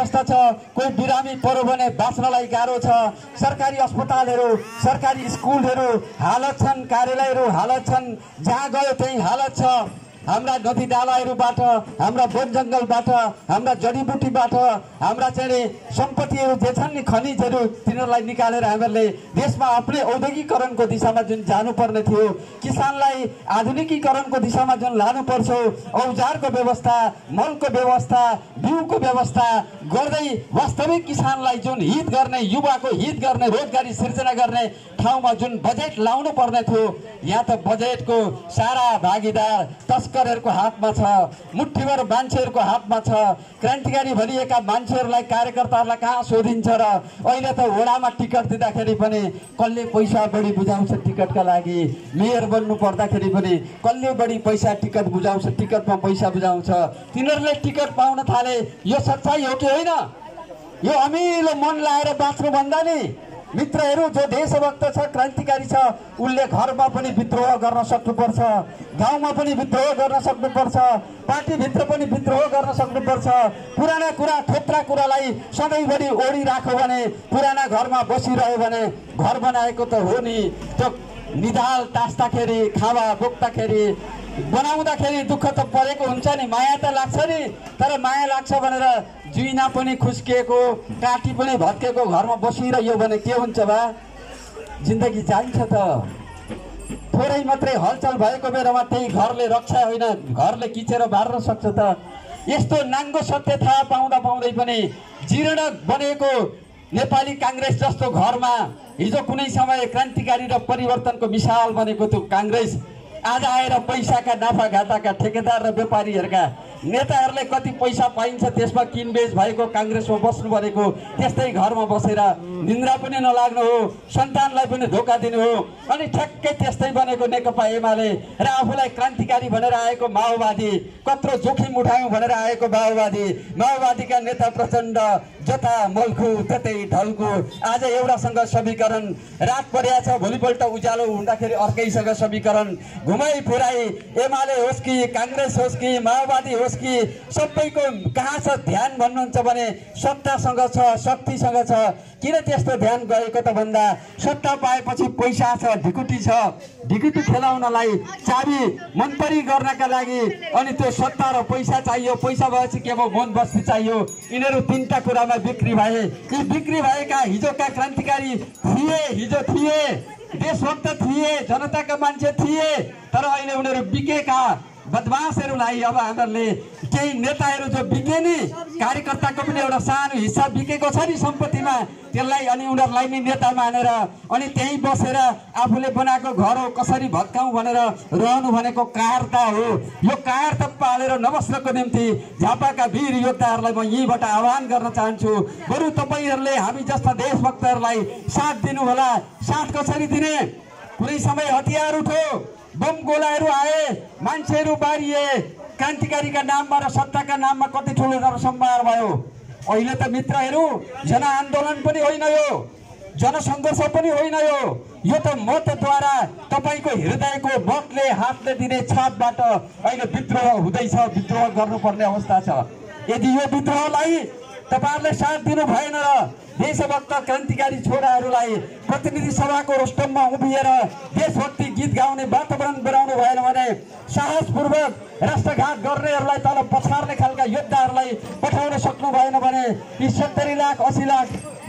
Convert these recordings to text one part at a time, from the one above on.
अवस्था छ। कोही बिरामी पर्यो भने बाँच्नलाई गाह्रो छ। सरकारी अस्पतालहरू, सरकारी स्कुलहरू हालत छन्, कार्यालयहरू हालत छन्, जहाँ गयो त्यही हालत छ। हाम्रा नदी नालाहरूबाट, हाम्रा वन जङ्गलबाट, हाम्रा जडीबुटीबाट, हाम्रा चाहिँ सम्पत्तिहरू जे छन् नि खनिजहरू, तिनीहरूलाई निकालेर हामीहरूले देशमा आफ्नै औद्योगिकरणको दिशामा जुन जानुपर्ने थियो, किसानलाई आधुनिकीकरणको दिशामा जुन लानुपर्छ, औजारको व्यवस्था, मलको व्यवस्था, बिउको व्यवस्था गर्दै वास्तविक किसानलाई जुन हित गर्ने, युवाको हित गर्ने, रोजगारी सिर्जना गर्ने ठाउँमा जुन बजेट लाउनु पर्ने थियो, यहाँ त बजेटको सारा भागीदार तस्करहरूको हातमा छ, मुठ्ठीभर मान्छेहरूको हातमा छ। क्रान्तिकारी भनिएका मान्छेहरूलाई, कार्यकर्ताहरूलाई कहाँ सोधिन्छ र? अहिले त वडामा टिकट दिँदाखेरि पनि कसले पैसा बढी बुझाउँछ टिकटका लागि, मेयर बन्नु पर्दाखेरि पनि कसले बढी पैसा टिकट बुझाउँछ, टिकटमा पैसा बुझाउँछ। तिनीहरूले टिकट पाउन थाले। यो सच्चाइ हो कि होइन? यो अमिलो मन लाएर बाँच्नु भन्दा नि मित्रहरू, जो देशभक्त छ, क्रान्तिकारी छ, उसले घरमा पनि विद्रोह गर्न सक्नुपर्छ, गाउँमा पनि विद्रोह गर्न सक्नुपर्छ, पार्टीभित्र पनि विद्रोह गर्न सक्नुपर्छ। पुराना कुरा, थोत्रा कुरालाई सधैँभरि ओढिराख्यो भने, पुराना घरमा बसिरह्यो भने घर बनाएको त हो नि। त्यो निधाल टास्दाखेरि, खावा बोक्दाखेरि, बनाउँदाखेरि दुःख त परेको हुन्छ नि, माया त लाग्छ नि। तर माया लाग्छ भनेर जुइना पनि खुस्किएको, काटी पनि भत्केको घरमा बसिरह्यो भने के हुन्छ बा? जिन्दगी जान्छ त। थोरै मात्रै हलचल भएको बेलामा त्यही घरले रक्षा होइन, घरले किचेर बार्न सक्छ त। यस्तो नाङ्गो सत्य थाहा पाउँदा पाउँदै पनि जीर्ण बनेको नेपाली काङ्ग्रेस जस्तो घरमा हिजो कुनै समय क्रान्तिकारी र परिवर्तनको मिसाल बनेको त्यो काङ्ग्रेस आज आएर पैसाका नाफाघाटाका ठेकेदार र व्यापारीहरूका नेताहरूले कति पैसा पाइन्छ त्यसमा किनबेच भएको काङ्ग्रेसमा बस्नु भनेको त्यस्तै घरमा बसेर निन्द्रा पनि नलाग्नु हो, सन्तानलाई पनि धोका दिनु हो। अनि ठ्याक्कै त्यस्तै बनेको नेकपा एमाले र आफूलाई क्रान्तिकारी भनेर आएको माओवादी, कत्रो जोखिम उठायौँ भनेर आएको माओवादी, माओवादीका नेता प्रचण्ड जता मल्खु त्यतै ढल्कु। आज एउटासँग समीकरण, रात परेको छ, भोलिपल्ट उज्यालो हुँदाखेरि अर्कैसँग समीकरण। घुमाइ फिराई एमाले होस् कि काङ्ग्रेस होस् कि माओवादी होस् कि सबैको कहाँ छ ध्यान भन्नुहुन्छ भने सत्तासँग छ, शक्तिसँग छ। किन त्यस्तो ध्यान गएको त भन्दा सत्ता पाएपछि पैसा छ, ढिकुटी छ, ढिकुटी खेलाउनलाई, चाबी मनपरी गर्नका लागि अनि त्यो सत्ता र पैसा चाहियो। पैसा भएपछि के भयो? मन बस्ती चाहियो। यिनीहरू तीनटा कुरामा बिक्री भए। यी बिक्री भएका हिजोका क्रान्तिकारी थिए, हिजो थिए, देशभक्त थिए, जनताका मान्छे थिए, तर अहिले उनीहरू बिकेका बदमासहरूलाई अब हामीहरूले केही नेताहरू जो बिके नि, कार्यकर्ताको पनि एउटा सानो हिस्सा बिकेको छ नि सम्पत्तिमा, त्यसलाई अनि उनीहरूलाई नि नेता मानेर अनि त्यहीँ बसेर आफूले बनाएको घर हो कसरी भत्काउँ भनेर रहनु भनेको कायरता हो। यो कायरता पालेर नबस्नको निम्ति झापाका वीर योद्धाहरूलाई म यहीँबाट आह्वान गर्न चाहन्छु, बरु तपाईँहरूले हामी जस्ता देशभक्तहरूलाई साथ दिनुहोला। साथ कसरी दिने? कुनै समय हतियार उठो, बम गोलाहरू आए, मान्छेहरू बारिए, क्रान्तिकारीका नाममा र सत्ताका नाममा कति ठुलो नरसंहार भयो। अहिले त मित्रहरू जनआन्दोलन पनि होइन, यो जनसङ्घर्ष पनि होइन, यो त मतद्वारा तपाईँको हृदयको मतले हातले दिने छापबाट अहिले विद्रोह हुँदैछ, विद्रोह गर्नुपर्ने अवस्था छ। यदि यो विद्रोहलाई तपाईँहरूले साथ दिनु भएन र देशभक्त क्रान्तिकारी छोराहरूलाई प्रतिनिधि सभाको रोस्टममा उभिएर देशभक्ति गीत गाउने वातावरण बनाउनु भएन भने, साहसपूर्वक राष्ट्रघात गर्नेहरूलाई तल पछार्ने खालका योद्धाहरूलाई पठाउन सक्नु भएन भने यी 70 लाख 80 लाख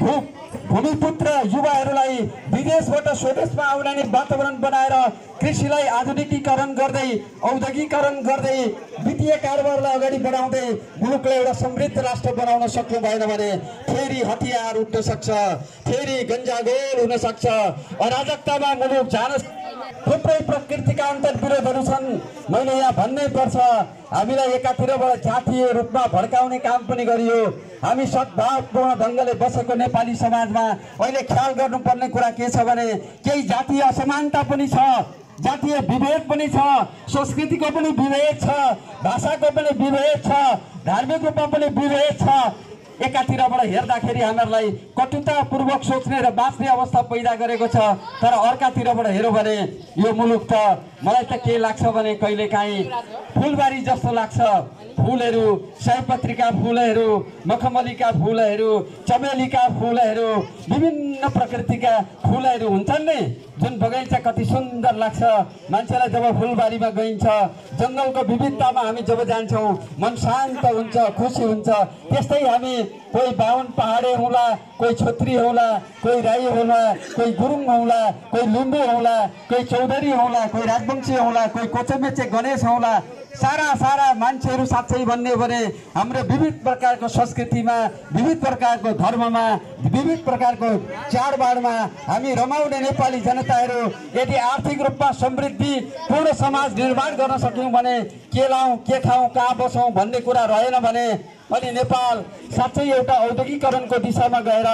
भूमिपुत्र युवाहरूलाई विदेशबाट स्वदेशमा आउने वातावरण बनाएर कृषिलाई आधुनिकीकरण गर्दै, औद्योगिकरण गर्दै, वित्तीय कारोबारलाई अगाडि बढाउँदै मुलुकलाई एउटा समृद्ध राष्ट्र बनाउन सक्नु भएन भने फेरि हतियार उठ्न सक्छ, फेरि गन्जागोल हुन सक्छ, अराजकतामा मुलुक जान। थुप्रै प्रकृतिका अन्तर्विरोधहरू छन्। मैले यहाँ भन्नै पर्छ, हामीलाई एकातिरबाट जातीय रूपमा भड्काउने काम पनि गरियो। हामी सद्भावपूर्ण ढङ्गले बसेको नेपाली समाजमा अहिले ख्याल गर्नुपर्ने कुरा के छ भने केही जातीय असमानता पनि छ, जातीय विभेद पनि छ, संस्कृतिको पनि विभेद छ, भाषाको पनि विभेद छ, धार्मिक रूपमा पनि विभेद छ। एकातिरबाट हेर्दाखेरि हामीहरूलाई कटुतापूर्वक सोच्ने र बाँच्ने अवस्था पैदा गरेको छ। तर अर्कातिरबाट हेऱ्यो भने यो मुलुक त मलाई त के लाग्छ भने कहिलेकाहीँ फुलबारी जस्तो लाग्छ। फुलहरू, सयपत्रीका फुलहरू, मखमलीका फुलहरू, चमेलीका फुलहरू, विभिन्न प्रकृतिका फुलहरू हुन्छन् नि, जुन बगैँचा कति सुन्दर लाग्छ। मान्छेलाई जब फुलबारीमा गइन्छ, जङ्गलको विविधतामा हामी जब जान्छौँ, मन शान्त हुन्छ, खुसी हुन्छ। त्यस्तै हामी कोही बाहुन पहाडे होला, कोही क्षेत्री होला, कोही राई होला, कोही गुरुङ होला, कोही लिम्बू होला, कोही चौधरी होला, कोही राजवंशी होला, कोही कोचमेचे गणेश होला, सारा मान्छेहरू साँच्चै भन्ने भने हाम्रो विविध प्रकारको संस्कृतिमा, विविध प्रकारको धर्ममा, विविध प्रकारको चाडबाडमा हामी रमाउने नेपाली जनताहरू यदि आर्थिक रूपमा समृद्धि पूर्ण समाज निर्माण गर्न सक्यौँ भने के लाउँ, के खाउँ, कहाँ बसौँ भन्ने कुरा रहेन भने अनि नेपाल साँच्चै एउटा औद्योगिकरणको दिशामा गएर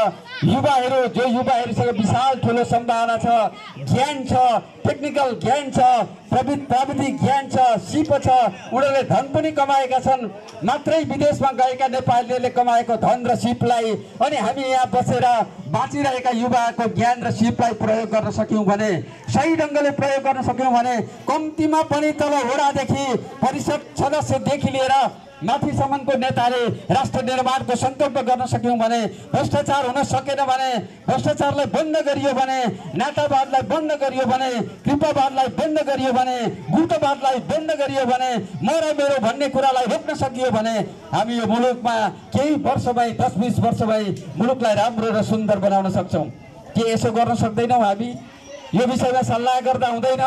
युवाहरूसँग विशाल ठुलो सम्भावना छ, ज्ञान छ, टेक्निकल ज्ञान छ, प्राविधिक ज्ञान छ, सिप छ, उनीहरूले धन पनि कमाएका छन्। मात्रै विदेशमा गएका नेपालीहरूले कमाएको धन र सिपलाई अनि हामी यहाँ बसेर बाँचिरहेका युवाको ज्ञान र सिपलाई प्रयोग गर्न सक्यौँ भने, सही ढङ्गले प्रयोग गर्न सक्यौँ भने कम्तीमा पनि तल वडादेखि परिषद सदस्यदेखि लिएर माथिसम्मको नेताले राष्ट्र निर्माणको सङ्कल्प गर्न सक्यौँ भने, भ्रष्टाचार हुन सकेन भने, भ्रष्टाचारलाई बन्द गरियो भने, नातावादलाई बन्द गरियो भने, कृपावादलाई बन्द गरियो भने, गुटवादलाई बन्द गरियो भने, म र मेरो भन्ने कुरालाई रोक्न सकियो भने हामी यो मुलुकमा केही वर्षमै 10-20 वर्षमै मुलुकलाई राम्रो र सुन्दर बनाउन सक्छौँ। के यसो गर्न सक्दैनौँ हामी? यो विषयमा सल्लाह गर्दा हुँदैन?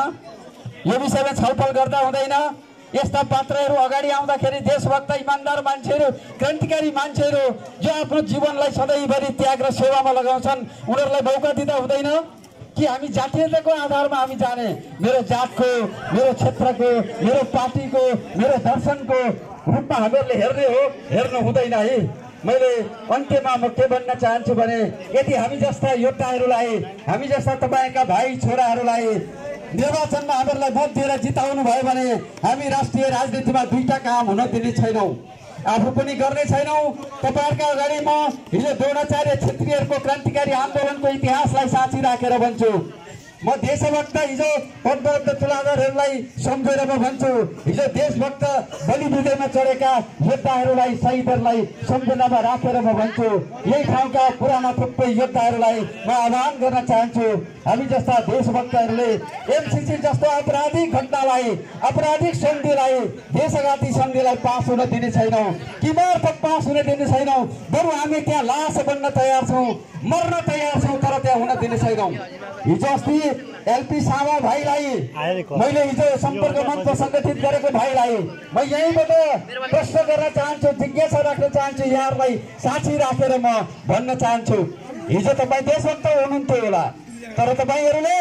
यो विषयमा छलफल गर्दा हुँदैन? यस्ता पात्रहरू अगाडि आउँदाखेरि देशभक्त इमान्दार मान्छेहरू, क्रान्तिकारी मान्छेहरू जो आफ्नो जीवनलाई सधैँभरि त्याग र सेवामा लगाउँछन्, उनीहरूलाई मौका दिँदा हुँदैन कि हामी जातीयताको आधारमा हामी जाने? मेरो जातको, मेरो क्षेत्रको, मेरो पार्टीको, मेरो दर्शनको रूपमा हामीहरूले हेर्ने हो? हेर्नु हुँदैन है। मैले अन्त्यमा म के भन्न चाहन्छु भने यदि हामी जस्ता योद्धाहरूलाई, हामी जस्ता तपाईँका भाइ छोराहरूलाई निर्वाचनमा हामीहरूलाई भोट दिएर जिताउनु भयो भने हामी राष्ट्रिय राजनीतिमा दुईटा काम हुन दिने छैनौँ, आफू पनि गर्ने छैनौँ। तपाईँहरूका अगाडि म हिजो द्रोणाचार्य क्षेत्रीहरूको क्रान्तिकारी आन्दोलनको इतिहासलाई साँची राखेर भन्छु। म देशभक्त हिजो पदभक्त तुलाधरहरूलाई सम्झेर म भन्छु, हिजो देशभक्त बलिबुँदेमा चढेका योद्धाहरूलाई, शहीदहरूलाई सम्झनामा राखेर म भन्छु। यही ठाउँका पुराना थुप्रै योद्धाहरूलाई म आह्वान गर्न चाहन्छु, हामी जस्ता देशभक्तहरूले एमसीसी जस्तो आपराधिक घटनालाई, आपराधिक सन्धिलाई, देशघाती सन्धिलाई पास हुन दिने छैनौँ। किमार्थ पास हुन दिने छैनौँ? बरु हामी त्यहाँ लास बन्न तयार छौँ, मर्न तयार छौँ, तर त्यहाँ हुन दिने छैनौँ। हिजो अस्ति एलपी सामा भाइलाई मैले हिजो सम्पर्क मञ्च सङ्गठित गरेको भाइलाई म यहीँबाट प्रश्न गर्न चाहन्छु, जिज्ञासा राख्न चाहन्छु, यहाँहरूलाई साक्षी राखेर म भन्न चाहन्छु। हिजो तपाईँ देशभक्त हुनुहुन्थ्यो होला, तर तपाईँहरूले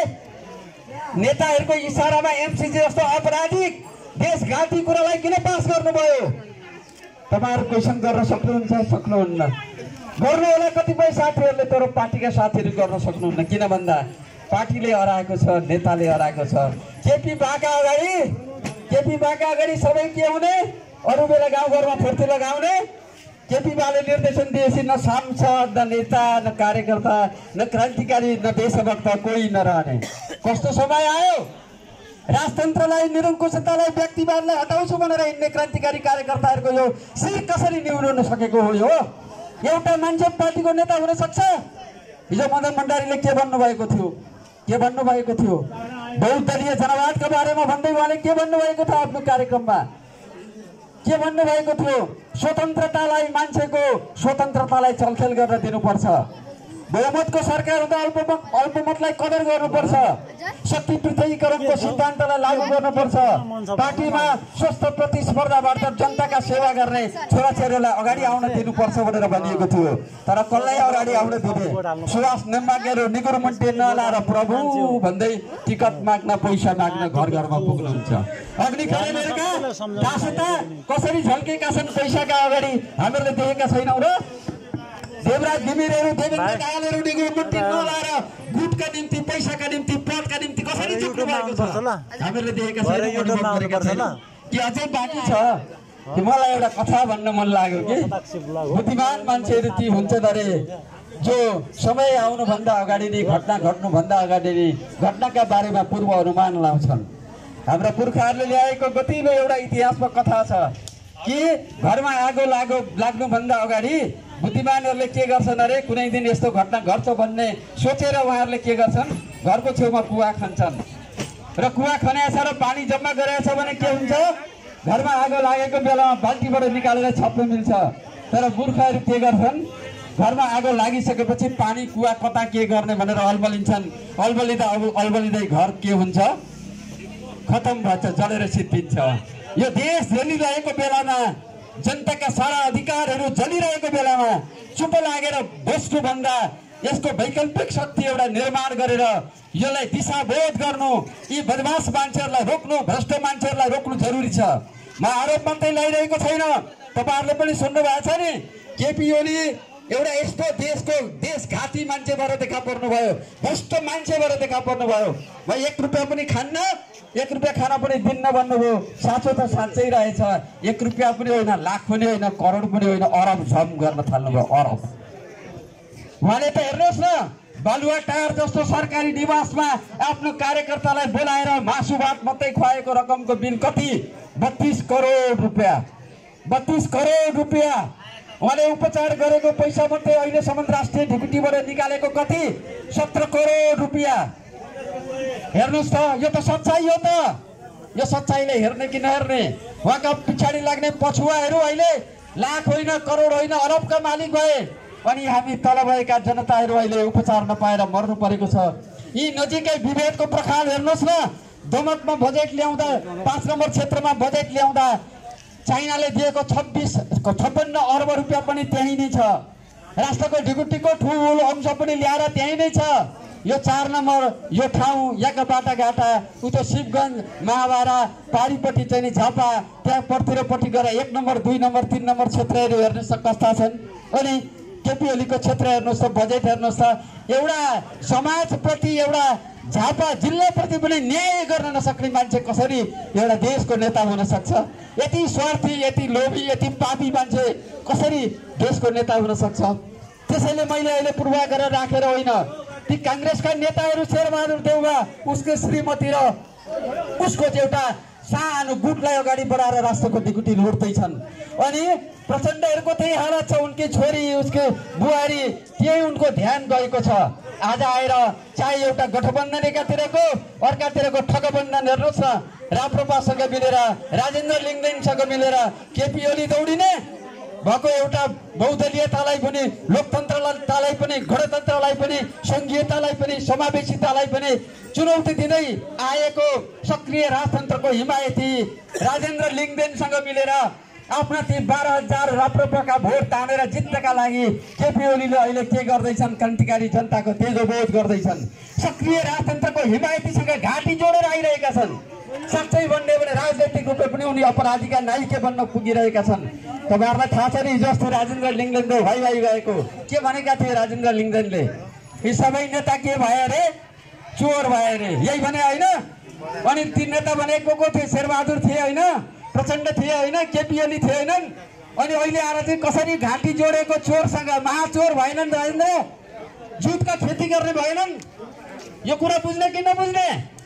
नेताहरूको इसारामा एमसीसी जस्तो आपराधिक देशघाती कुरालाई किन पास गर्नुभयो? तपाईँहरू क्वेसन गर्न सक्नुहुन्छ? सक्नुहुन्न? गर्नु होला कतिपय साथीहरूले, तर पार्टीका साथीहरू गर्न सक्नुहुन्न। किन भन्दा पार्टीले हराएको छ, नेताले हराएको छ। केपी बाका अगाडि सबै के हुने? अरू बेला गाउँघरमा फुर्ती लगाउने। केपी बाले निर्देशन दिएपछि न सांसद, न नेता, न कार्यकर्ता, न क्रान्तिकारी, न देशभक्त कोही नरहने। कस्तो समय आयो? राजतन्त्रलाई, निरङ्कुशतालाई, व्यक्तिवादलाई हटाउँछु भनेर हिँड्ने क्रान्तिकारी कार्यकर्ताहरूको यो शिर कसरी निहुन सकेको हो? यो एउटा मान्छे पार्टीको नेता हुन सक्छ? हिजो मदन भण्डारीले के भन्नुभएको थियो? बहुदलीय जनवादका बारेमा भन्दै उहाँले के भन्नुभएको थियो आफ्नो कार्यक्रममा? के भन्नुभएको थियो? स्वतन्त्रतालाई, मान्छेको स्वतन्त्रतालाई चलखेल गर्न दिनुपर्छ। बहुमतको सरकार हुँदा अल्पमतलाई कदर गर्नुपर्छ। शक्ति पृथकीकरणको सिद्धान्तलाई लागू गर्नुपर्छ। पार्टीमा स्वस्थ प्रतिस्पर्धाबाट जनताका सेवा गर्ने छोराछोरीलाई अगाडि आउन दिनुपर्छ भनेर भनिएको थियो। तर कसलाई अगाडि आउन दिने? सुवास नेमागेहरू निगुरमुन्टे नलाएर प्रभु भन्दै टिकट माग्न, पैसा माग्न घर घरमा पुग्नुहुन्छ। अग्नि खरेलका दासता कसरी झल्केका छन् पैसाका अगाडि हामीहरूले देखेका छैनौँ र? देवराज घिमिरेहरू, देवेन्द्र दाहालहरू निगुरमुन्टे नलाएर गुटका निम्ति, पैसाका निम्ति, पदका निम्ति कसरी झुक्नु भएको छ हामीहरूले देखेका छैनौँ, अनुभव गरेका छैनौँ। कि अझै बाँकी छ? कि मलाई एउटा कथा भन्न मन लाग्यो कि बुद्धिमान मान्छेहरू ती हुन्छन् अरे जो समय आउनुभन्दा अगाडि नै घटना घट्नुभन्दा अगाडि नै घटनाका बारेमा पूर्व अनुमान लाउँछन्। हाम्रा पुर्खाहरूले ल्याएको गतिलो एउटा इतिहासमा कथा छ कि घरमा आगो लाग्नुभन्दा अगाडि बुद्धिमानहरूले के गर्छन् अरे कुनै दिन यस्तो घटना घट्छ भन्ने सोचेर उहाँहरूले के गर्छन् घरको छेउमा कुवा खन्छन् र कुवा खनेछ र पानी जम्मा गरेछ भने के हुन्छ घरमा आगो लागेको बेलामा बाल्टीबाट निकालेर छप्न मिल्छ। तर मूर्खहरू के गर्छन् घरमा आगो लागिसकेपछि पानी कुवा कता के गर्ने भनेर अल्बलिन्छन्। अल्बलिँदै घर के हुन्छ खतम भन्छ जलेर सिद्धिन्छ। यो देश जलिरहेको बेलामा जनताका सारा अधिकारहरू जलिरहेको बेलामा चुप लागेर बस्नुभन्दा यसको वैकल्पिक शक्ति एउटा निर्माण गरेर यसलाई दिशाबोध गर्नु यी बदमाश मान्छेहरूलाई रोक्नु भ्रष्ट मान्छेहरूलाई रोक्नु जरुरी छ। म आरोप मात्रै लगाइरहेको छैन, तपाईहरुले पनि सुन्नु भएको छ नि केपी ओली एउटा यस्तो देशघाती मान्छे भएर देखा पर्नु भयो, भ्रष्ट मान्छे भएर देखा पर्नु भयो। म 1 रुपैयाँ पनि खान्न, 1 रुपैयाँ खाना पनि दिन्न भन्नुभयो। साँचो त साँच्चै रहेछ। 1 रुपैयाँ पनि होइन, लाख पनि होइन, करोड पनि होइन, अरब झम गर्न थाल्नुभयो। अरब उहाँले त हेर्नुहोस् न बालुवा टायर जस्तो सरकारी निवासमा आफ्नो कार्यकर्तालाई बोलाएर मासु भात मात्रै खुवाएको रकमको बिल कति 32 करोड रुपैयाँ। 32 करोड रुपैयाँ उहाँले उपचार गरेको पैसा मात्रै अहिलेसम्म राष्ट्रिय ढिकुटीबाट निकालेको कति 17 करोड रुपैयाँ। हेर्नुहोस् त यो त सच्चाइ हो त। यो सच्चाइले हेर्ने कि नहेर्ने। उहाँका पछाडि लाग्ने पछुवाहरू अहिले लाख होइन, करोड होइन, अरबका मालिक भए अनि हामी तल भएका जनताहरू अहिले उपचार नपाएर मर्नु परेको छ। यी नजिकै विभेदको प्रखाल हेर्नुहोस् न। दोमकमा बजेट ल्याउँदा 5 नम्बर क्षेत्रमा बजेट ल्याउँदा चाइनाले दिएको 56 अर्ब रुपियाँ पनि त्यही नै छ। राष्ट्रको ढिकुटीको ठुलो अंश पनि ल्याएर त्यही नै छ। यो 4 नम्बर यो ठाउँ यहाँका बाटाघाटा उतो शिवगञ्ज महाभारा पारीपट्टि चाहिँ नि झापा त्यहाँ पर्तिरपट्टि गएर 1 नम्बर 2 नम्बर 3 नम्बर क्षेत्रहरू हेर्नुहोस् कस्ता छन्। अनि केपी ओलीको क्षेत्र हेर्नुहोस् त, बजेट हेर्नुहोस् त। एउटा समाजप्रति एउटा झापा जिल्लाप्रति पनि न्याय गर्न नसक्ने मान्छे कसरी एउटा देशको नेता हुन सक्छ? यति स्वार्थी, यति लोभी, यति पापी मान्छे कसरी देशको नेता हुन सक्छ? त्यसैले मैले अहिले पूर्वाग्रह गरेर राखेर होइन, ती कांग्रेसका नेताहरू शेरबहादुर देउवा उसको श्रीमती र उसको एउटा सानो गुटलाई अगाडि बढाएर राष्ट्रको ढिकुटी लुट्दैछन्। अनि प्रचण्डहरूको त्यही हालत छ। उनकी छोरी उसको बुहारी त्यही उनको ध्यान गएको छ। आज आएर चाहे एउटा गठबन्धन एकातिरको अर्कातिरको ठगबन्धन हेर्नुहोस् न। राप्रपासँग मिलेर राजेन्द्र लिङ्गदेनसँग मिलेर केपी ओली दौडिने भएको एउटा बहुदलीयतालाई पनि लोकतन्त्रतालाई पनि गणतन्त्रलाई पनि संघीयतालाई पनि समावेशितालाई पनि चुनौती दिँदै आएको सक्रिय राजतन्त्रको हिमायती राजेन्द्र लिङ्गदेनसँग मिलेर आफ्ना ती 12,000 राप्रपाका भोट तानेर जित्नका लागि केपी ओलीले अहिले के गर्दैछन्? क्रान्तिकारी जनताको तेजोबोध गर्दैछन्। सक्रिय राजतन्त्रको हिमायतीसँग घाँटी जोडेर आइरहेका छन्। साँच्चै भन्ने भने राजनैतिक रूपले पनि उनी अपराधीका नायिका बन्न पुगिरहेका छन्। तपाईहरुलाई थाहा छ नि जस्तो राजेन्द्र लिङ्गदेनले भाइ गएको के भनेका थिए राजेन्द्र लिङ्गदेनले? यी सबै नेता के भए अरे? चोर भए अरे, यही भने होइन? अनि ती नेता भनेको को थिए? शेरबहादुर थिए होइन, प्रचण्ड थिए होइन, केपी ओली थिए होइनन्? अनि अहिले आएर चाहिँ कसरी घाँटी जोडेको चोरसँग महाचोर भएनन् राजेन्द्र? जुटका खेती गर्ने भएनन्? यो कुरा बुझ्ने कि नबुझ्ने?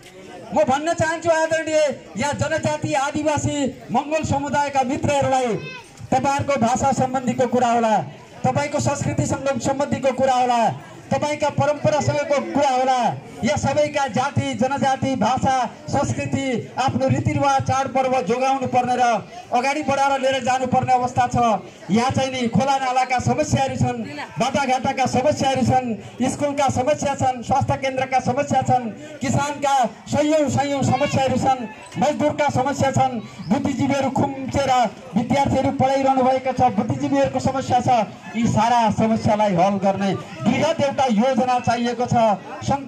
म भन्न चाहन्छु आदरणीय यहाँ जनजाति आदिवासी मंगल समुदायका मित्रहरूलाई, तपाईहरुको भाषा सम्बन्धीको कुरा होला, तपाईको संस्कृति सम्बन्धीको कुरा होला, तपाईका परम्परासँगको कुरा होला। या सबैका जाति जनजाति भाषा संस्कृति आफ्नो रीतिरिवाज चाडपर्व जोगाउनु पर्ने र अगाडि बढाएर लिएर जानुपर्ने अवस्था छ। यहाँ चाहिँ नि खोला नालाका समस्याहरू छन्, बाटाघाटाका समस्याहरू छन्, स्कुलका समस्या छन्, स्वास्थ्य केन्द्रका समस्या छन्, किसानका सयौं समस्याहरू छन्, मजदुरका समस्या छन्, बुद्धिजीवीहरू खुम्चेर विद्यार्थीहरू पढाइरहनु भएको छ, बुद्धिजीवीहरूको समस्या छ। यी सारा समस्यालाई हल गर्ने बृहत एउटा योजना चाहिएको छ, संकल्प एउटा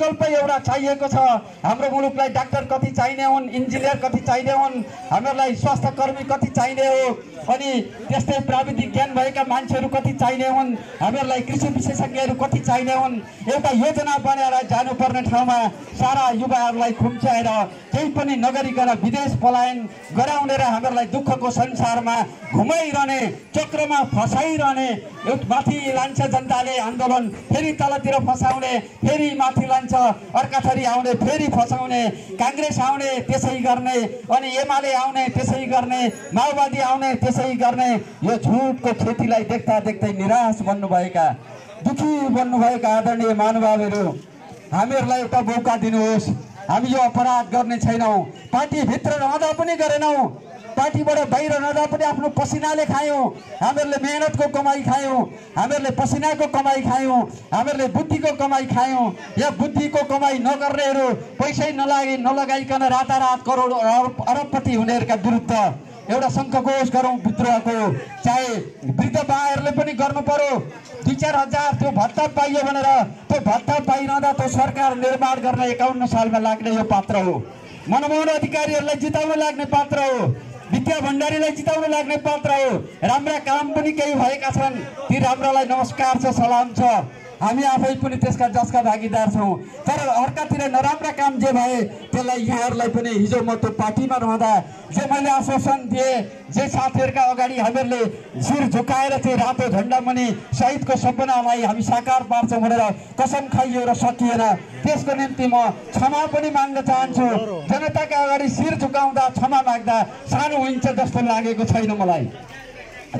एउटा चाहिएको छ। हाम्रो मुलुकलाई डाक्टर कति चाहिने हुन्, इन्जिनियर कति चाहिने हुन्, हामीहरूलाई स्वास्थ्य कर्मी कति चाहिने हो, अनि त्यस्तै प्राविधिक ज्ञान भएका मान्छेहरू कति चाहिने हुन्, हामीहरूलाई कृषि विशेषज्ञहरू कति चाहिने हुन्। एउटा योजना बनाएर जानुपर्ने ठाउँमा सारा युवाहरूलाई खुम्च्याएर केही पनि नगरिकन विदेश पलायन गराउने र हामीहरूलाई दुःखको संसारमा घुमाइरहने, चक्रमा फसाइरहने, माथि लान्छ जनताले आन्दोलन, फेरि तलतिर फसाउने, फेरि माथि लान्छ, अर्काथरी आउने फेरि फसाउने, काङ्ग्रेस आउने त्यसै गर्ने, अनि एमाले आउने त्यसै गर्ने, माओवादी आउने त्यसै गर्ने। यो झुटको खेतीलाई देख्दा देख्दै निराश बन्नुभएका, दुखी बन्नुभएका आदरणीय महानुभावहरू, हामीहरूलाई एउटा मौका दिनुहोस्। हामी यो अपराध गर्ने छैनौँ। पार्टीभित्र रहँदा पनि गरेनौँ, पार्टीबाट बाहिर रहँदा पनि आफ्नो पसिनाले खायौँ। हामीहरूले मेहनतको कमाई खायौँ, हामीहरूले पसिनाको कमाई खायौँ, हामीहरूले बुद्धिको कमाई खायौँ। या बुद्धिको कमाई नगर्नेहरू, पैसै नलगाइकन रातारात करोड अरबपति हुनेहरूका विरुद्ध एउटा सङ्घर्ष गरौँ विद्रोहको। चाहे वृद्ध बाहरूले पनि गर्नु पर्यो। 2-4 हजार त्यो भत्ता पाइयो भनेर त्यो भत्ता पाइरहँदा त्यो सरकार निर्माण गर्न 51 सालमा लाग्ने यो पात्र हो। मनमोहन अधिकारीहरूलाई जिताउन लाग्ने पात्र हो, विद्या भण्डारीलाई जिताउन लाग्ने पात्र हो। राम्रा काम पनि केही भएका छन्, ती राम्रालाई नमस्कार छ, सलाम छ। हामी आफै पनि त्यसका जसका भागीदार छौँ। तर अर्कातिर नराम्रा काम जे भए त्यसलाई यहाँहरूलाई पनि हिजो म त्यो पार्टीमा रहँदा जे मैले आश्वासन दिएँ, जे साथीहरूका अगाडि हामीहरूले शिर झुकाएर चाहिँ रातो झन्डा मुनि शहीदको सपनालाई हामी साकार पार्छौँ भनेर कसम खाइयो र सकिएन। त्यसको निम्ति म क्षमा पनि माग्न चाहन्छु। जनताका अगाडि शिर झुकाउँदा, क्षमा माग्दा सानो हुन्छ जस्तो लागेको छैन मलाई। र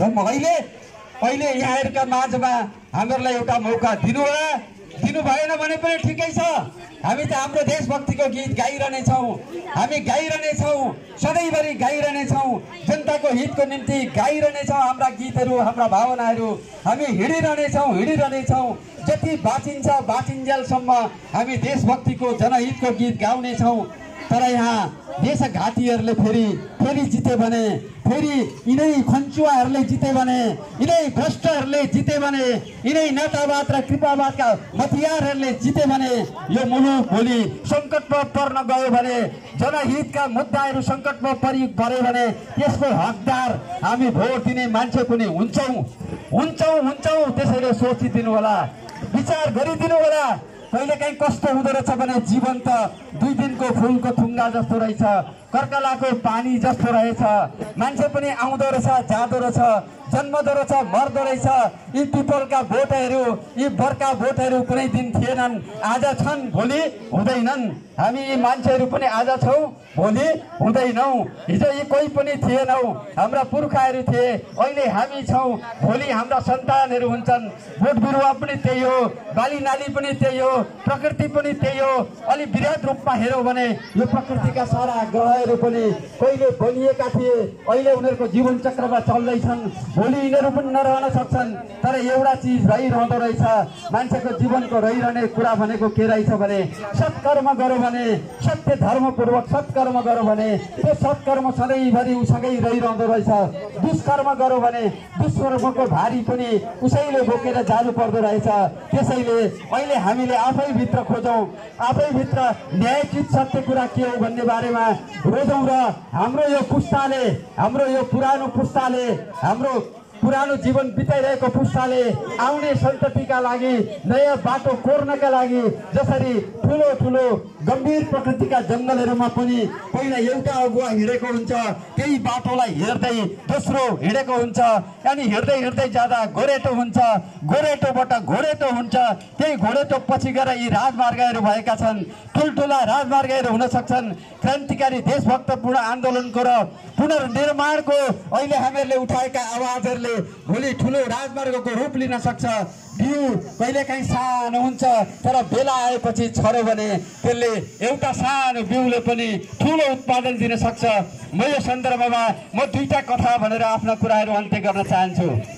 अहिले यहाँहरूका माझमा हामीहरूलाई एउटा मौका दिनु भएन भने पनि ठिकै छ। हामी त हाम्रो देशभक्तिको गीत गाइरहनेछौँ, हामी गाइरहनेछौँ, सधैँभरि गाइरहनेछौँ, जनताको हितको निम्ति गाइरहनेछौँ। हाम्रा गीतहरू, हाम्रा भावनाहरू हामी हिँडिरहनेछौँ। जति बाँचिन्जेलसम्म हामी देशभक्तिको, जनहितको गीत गाउनेछौँ। तर यहाँ देशघातीहरूले फेरि जिते भने, फेरि यिनै खन्चुवाहरूले जिते भने, यिनै भ्रष्टहरूले जिते भने, यिनै नेतावाद र कृपावादका हतियारहरूले जिते भने यो मुलुक भोलि सङ्कटमा पर्न गयो भने, जनहितका मुद्दाहरू सङ्कटमा पऱ्यो भने त्यसको हकदार हामी भोट दिने मान्छे पनि हुन्छौँ। त्यसैले सोचिदिनु होला, विचार गरिदिनु होला। कहिलेकाहीँ कस्तो हुँदो रहेछ भने जीवन त 2 दिनको फुलको थुङ्गा जस्तो रहेछ, कर्कलाको पानी जस्तो रहेछ। मान्छे पनि आउँदो रहेछ, जाँदो रहेछ, जन्मदो रहेछ, मर्दो रहेछ। यी पिपलका बोटहरू, यी बर्खा बोटहरू कुनै दिन थिएनन्, आज छन्, भोलि हुँदैनन्। हामी यी मान्छेहरू पनि आज छौँ, भोलि हुँदैनौँ। हिजो यी कोही पनि थिएनौँ, हाम्रा पुर्खाहरू थिए, अहिले हामी छौँ, भोलि हाम्रा सन्तानहरू हुन्छन्। बोट बिरुवा पनि त्यही हो, बाली नाली पनि त्यही हो, प्रकृति पनि त्यही हो। अलि वृहत रूपमा हेरौँ भने यो प्रकृतिका सारा ग्रहहरू पनि कहिले बनिएका थिए, अहिले उनीहरूको जीवन चक्रमा चल्दैछन्, भोलि यिनीहरू पनि नरहन सक्छन्। तर एउटा चिज रहिरहँदो रहेछ, मान्छेको जीवनको रहिरहने कुरा भनेको के रहेछ भने सत्कर्म गरौँ भने, सत्य धर्मपूर्वक सत्कर्म गरौँ भने त्यो सत्कर्म सधैँभरि उसँगै रहिरहँदो रहेछ। दुष्कर्म गरौँ भने दुष्कर्मको भारी पनि उसैले बोकेर जानु पर्दो रहेछ। त्यसैले अहिले हामीले आफैभित्र खोजौँ, आफैभित्र न्यायचित सत्य कुरा के हो भन्ने बारेमा रोजौँ र हाम्रो यो पुस्ताले, हाम्रो यो पुरानो पुस्ताले, हाम्रो पुरानो जीवन बिताइरहेको पुस्ताले आउने सन्ततिका लागि नयाँ बाटो कोर्नका लागि जसरी ठुलो ठुलो गम्भीर प्रकृतिका जङ्गलहरूमा पनि पहिला एउटा अगुवा हिँडेको हुन्छ, त्यही बाटोलाई हेर्दै दोस्रो हिँडेको हुन्छ, अनि हिँड्दै हिँड्दै जाँदा गोरेटो हुन्छ, गोरेटोबाट घोडेटो हुन्छ, त्यही घोडेटो पछि गएर यी राजमार्गहरू भएका छन्। ठुल्ठुला राजमार्गहरू हुन सक्छन्। क्रान्तिकारी देशभक्तपूर्ण आन्दोलनको र पुनर्निर्माणको अहिले हामीहरूले उठाएका आवाजहरूले भोलि ठुलो राजमार्गको रूप लिन सक्छ। बिउ कहिलेकाहीँ सानो हुन्छ, तर बेला आएपछि छर्यो भने त्यसले एउटा सानो बिउले पनि ठुलो उत्पादन दिन सक्छ। म यो सन्दर्भमा 2टा कथा भनेर आफ्ना कुराहरू अन्त्य गर्न चाहन्छु।